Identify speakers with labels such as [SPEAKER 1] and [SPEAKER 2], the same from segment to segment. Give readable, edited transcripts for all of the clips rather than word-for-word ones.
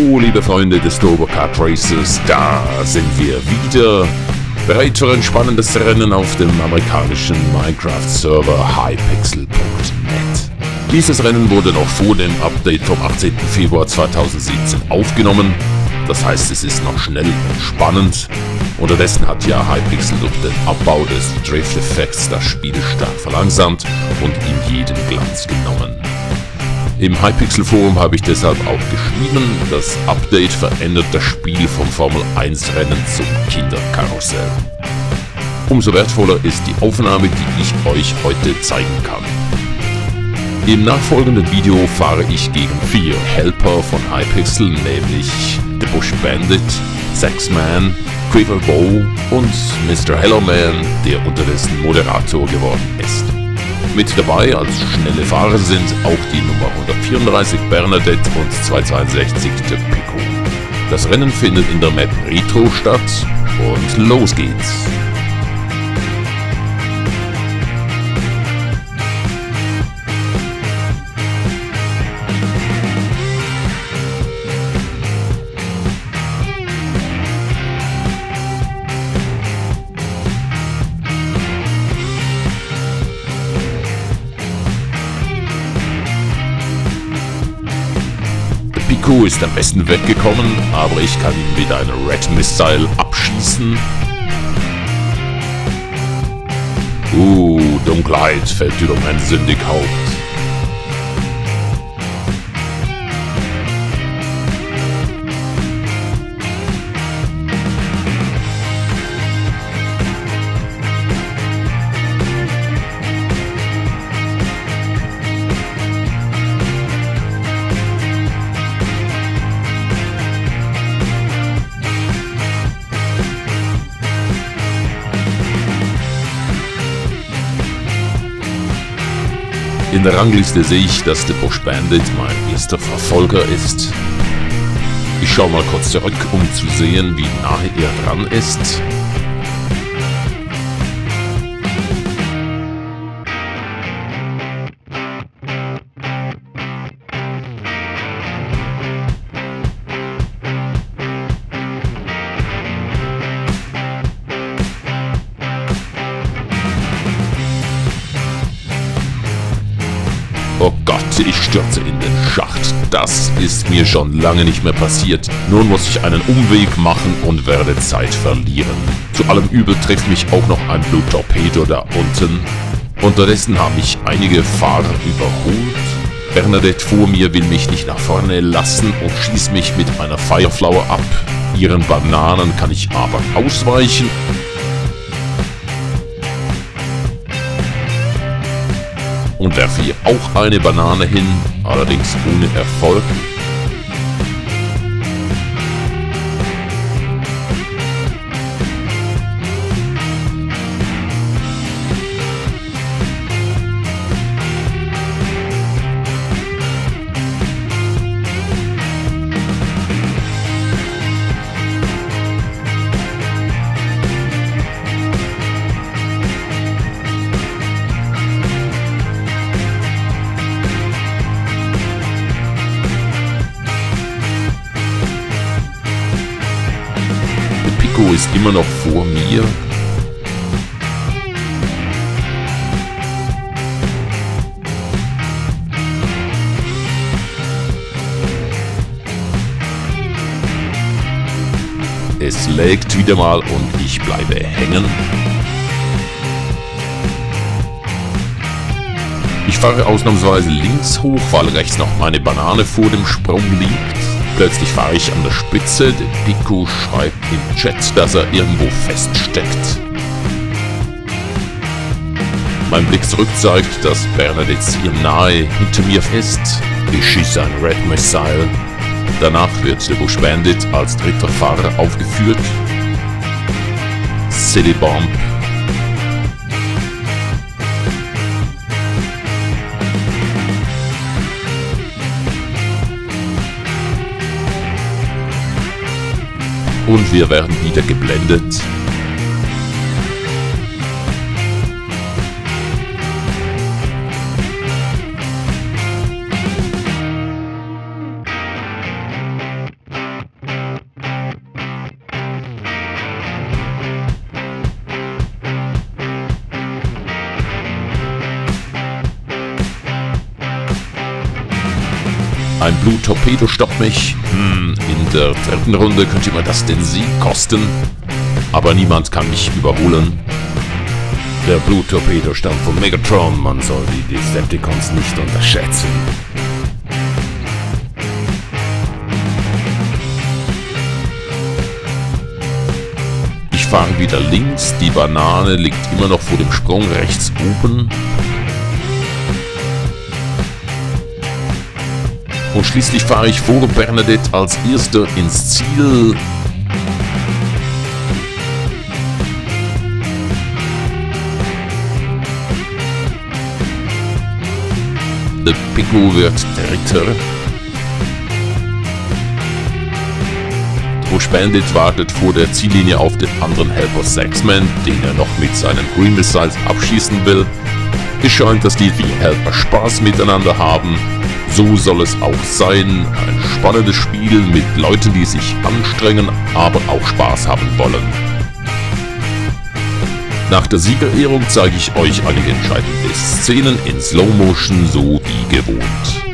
[SPEAKER 1] Hallo liebe Freunde des Turbo Kart Racers, da sind wir wieder, bereit für ein spannendes Rennen auf dem amerikanischen Minecraft-Server Hypixel.net. Dieses Rennen wurde noch vor dem Update vom 18. Februar 2017 aufgenommen, das heißt es ist noch schnell und spannend. Unterdessen hat ja Hypixel durch den Abbau des Drift-Effekts das Spiel stark verlangsamt und ihm jeden Glanz genommen. Im Hypixel Forum habe ich deshalb auch geschrieben, das Update verändert das Spiel vom Formel 1 Rennen zum Kinderkarussell. Umso wertvoller ist die Aufnahme, die ich euch heute zeigen kann. Im nachfolgenden Video fahre ich gegen 4 Helper von Hypixel, nämlich The Bush Bandit, Saxman, Quiver Bow und Mr. Helloman, der unterdessen Moderator geworden ist. Mit dabei als schnelle Fahrer sind auch die Nummer 134 Bernadette und 262 der Pico. Das Rennen findet in der Map Retro statt und los geht's! Pico ist am besten weggekommen, aber ich kann ihn mit einer Red Missile abschießen. Dunkelheit fällt über mein sündig Haupt. In der Rangliste sehe ich, dass der Bush Bandit mein erster Verfolger ist. Ich schaue mal kurz zurück, um zu sehen, wie nahe er dran ist. Oh Gott, ich stürze in den Schacht. Das ist mir schon lange nicht mehr passiert. Nun muss ich einen Umweg machen und werde Zeit verlieren. Zu allem Übel trifft mich auch noch ein Blue Torpedo da unten. Unterdessen haben mich einige Fahrer überholt. Bernadette vor mir will mich nicht nach vorne lassen und schießt mich mit einer Fireflower ab. Ihren Bananen kann ich aber ausweichen. Und werfe ihr auch eine Banane hin, allerdings ohne Erfolg. Pico ist immer noch vor mir. Es lägt wieder mal und ich bleibe hängen. Ich fahre ausnahmsweise links hoch, weil rechts noch meine Banane vor dem Sprung liegt. Plötzlich fahre ich an der Spitze, der Pico schreibt im Chat, dass er irgendwo feststeckt. Mein Blick zurück zeigt, dass Bernadette hier nahe hinter mir ist. Ich schieße ein Red Missile. Danach wird der Bush Bandit als dritter Fahrer aufgeführt. Silly Bomb. Und wir werden wieder geblendet. Ein Bluttorpedo stoppt mich. In der dritten Runde könnte mir das den Sieg kosten. Aber niemand kann mich überholen. Der Bluttorpedo stammt von Megatron. Man soll die Decepticons nicht unterschätzen. Ich fahre wieder links. Die Banane liegt immer noch vor dem Sprung rechts oben. Und schließlich fahre ich vor Bernadette als Erster ins Ziel. Der Pico wird Dritter. Bush Bandit wartet vor der Ziellinie auf den anderen Helper Saxman, den er noch mit seinen Green Missiles abschießen will. Es scheint, dass die vier Helper Spaß miteinander haben. So soll es auch sein. Ein spannendes Spiel mit Leuten, die sich anstrengen, aber auch Spaß haben wollen. Nach der Siegerehrung zeige ich euch einige entscheidende Szenen in Slow Motion, so wie gewohnt.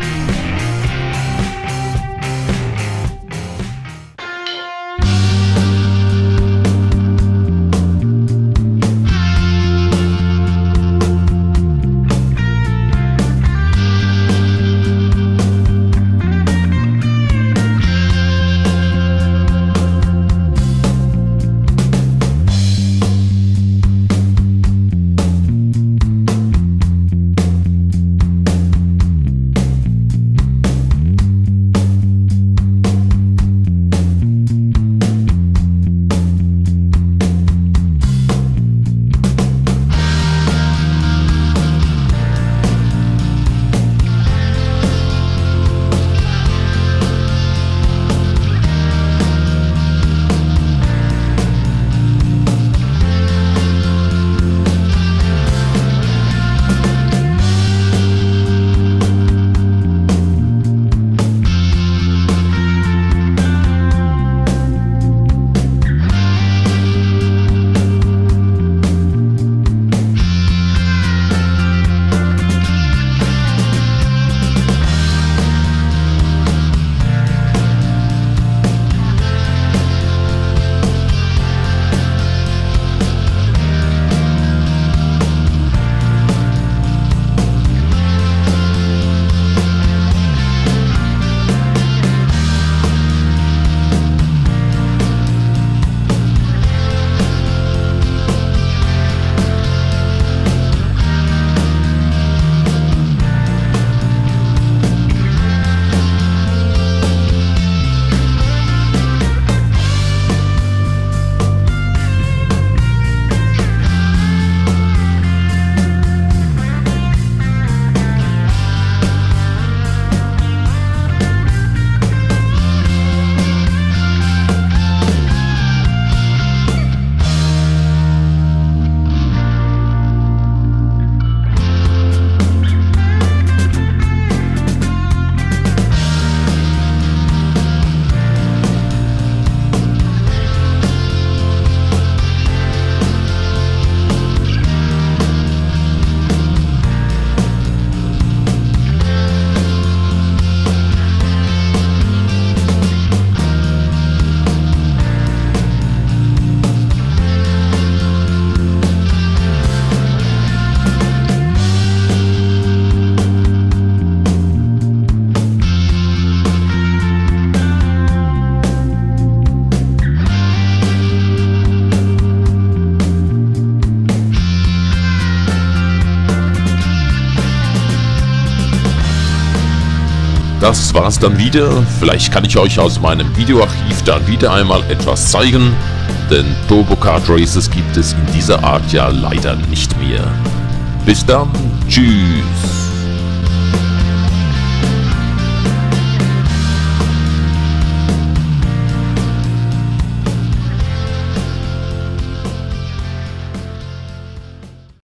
[SPEAKER 1] Das war's dann wieder. Vielleicht kann ich euch aus meinem Videoarchiv dann wieder einmal etwas zeigen, denn Turbo Kart Races gibt es in dieser Art ja leider nicht mehr. Bis dann, tschüss!